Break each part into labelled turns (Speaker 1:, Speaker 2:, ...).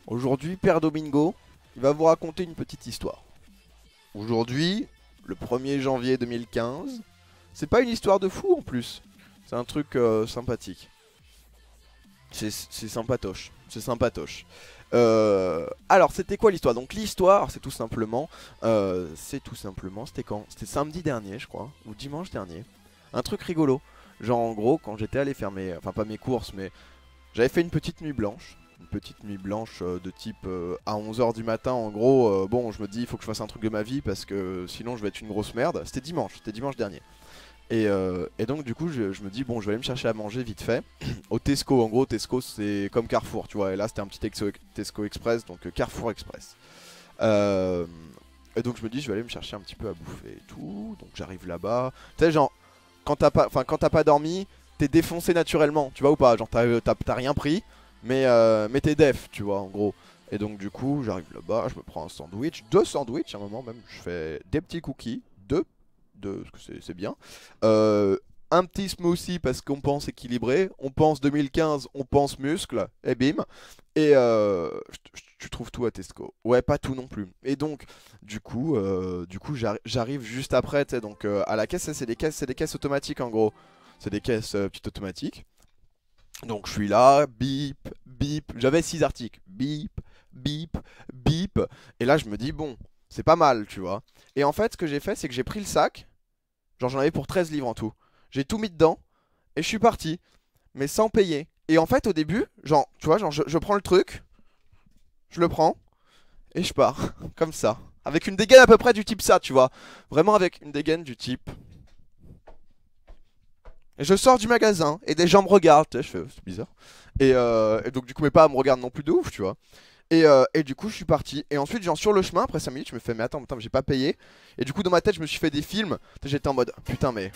Speaker 1: Aujourd'hui, Père Domingo, il va vous raconter une petite histoire. Aujourd'hui, le 1er janvier 2015, c'est pas une histoire de fou en plus. C'est un truc sympathique. C'est sympatoche. C'est sympatoche. Alors, c'était quoi l'histoire? Donc l'histoire, c'était quand? C'était samedi dernier, je crois, ou dimanche dernier. Un truc rigolo. Genre en gros, quand j'étais allé faire enfin pas mes courses, mais j'avais fait une petite nuit blanche. Une petite nuit blanche de type à 11 h du matin en gros. Bon, je me dis il faut que je fasse un truc de ma vie parce que sinon je vais être une grosse merde. C'était dimanche dernier. Et donc du coup je me dis bon, je vais aller me chercher à manger vite fait au Tesco. En gros Tesco c'est comme Carrefour, tu vois. Et là c'était un petit Tesco Express, donc Carrefour Express. Euh, et donc je me dis je vais aller me chercher un petit peu à bouffer et tout. Donc j'arrive là-bas. Tu sais genre quand t'as pas dormi, t'es défoncé naturellement, tu vois ou pas? Genre t'as rien pris, mais t'es def, tu vois, en gros. Et donc du coup, j'arrive là-bas, je me prends un sandwich, deux sandwichs à un moment même, je fais des petits cookies, parce que c'est bien. Euh, un petit smoothie parce qu'on pense équilibré, on pense 2015, on pense muscle, et bim. Et tu trouves tout à Tesco. Ouais, pas tout non plus. Et donc, du coup j'arrive juste après, tu sais, donc à la caisse, c'est des caisses automatiques en gros. C'est des caisses petites automatiques. Donc je suis là, bip, bip, j'avais 6 articles, bip, bip, bip, et là je me dis bon, c'est pas mal, tu vois. Et en fait ce que j'ai fait c'est que j'ai pris le sac, genre j'en avais pour 13 livres en tout, j'ai tout mis dedans, et je suis parti, mais sans payer. Et en fait au début, genre, tu vois, genre je prends le truc, je le prends, et je pars, comme ça, avec une dégaine à peu près du type ça, tu vois. Vraiment avec une dégaine du type... Et je sors du magasin et des gens me regardent, tu sais, je fais, c'est bizarre. Et donc du coup mes parents me regardent non plus de ouf, tu vois. Et du coup je suis parti. Et ensuite genre sur le chemin, après 5 minutes, je me fais mais attends, j'ai pas payé. Et du coup dans ma tête je me suis fait des films. J'étais en mode putain mais...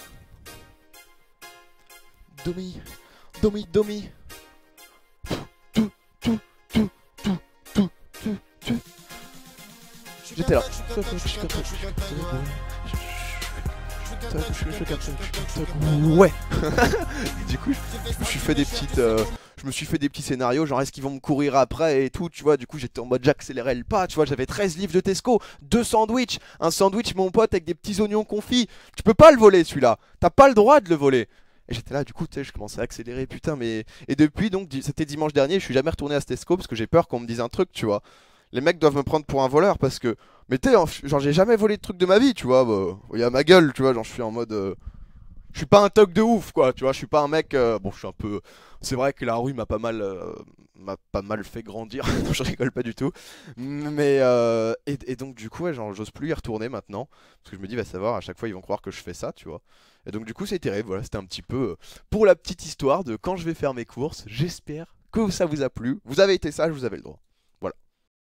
Speaker 1: Domi, Domi, Domi. Tout, tout, tout, tout, tout, tout, tout. J'étais là. Ouais. Du coup, je me suis fait des petites, je me suis fait des petits scénarios, genre est-ce qu'ils vont me courir après et tout, tu vois. Du coup, j'étais en mode j'accélérais le pas, tu vois. J'avais 13 livres de Tesco, deux sandwichs, un sandwich mon pote avec des petits oignons confits. Tu peux pas le voler celui-là. T'as pas le droit de le voler. Et j'étais là, du coup, tu sais, je commençais à accélérer, putain, mais. Et depuis, donc, c'était dimanche dernier, je suis jamais retourné à ce Tesco parce que j'ai peur qu'on me dise un truc, tu vois. Les mecs doivent me prendre pour un voleur parce que. Mais tu sais, genre, j'ai jamais volé de truc de ma vie, tu vois. Bah, il y a ma gueule, tu vois, genre, je suis en mode. Je suis pas un toc de ouf, quoi, tu vois, je suis pas un mec... bon, je suis un peu... C'est vrai que la rue m'a pas mal fait grandir, non, je rigole pas du tout. Mais... et donc, du coup, ouais, genre, j'ose plus y retourner maintenant, parce que je me dis, va savoir, à chaque fois, ils vont croire que je fais ça, tu vois. Et donc, du coup, c'est terrible, voilà, c'était un petit peu... pour la petite histoire de quand je vais faire mes courses, j'espère que ça vous a plu. Vous avez été sage, vous avez le droit.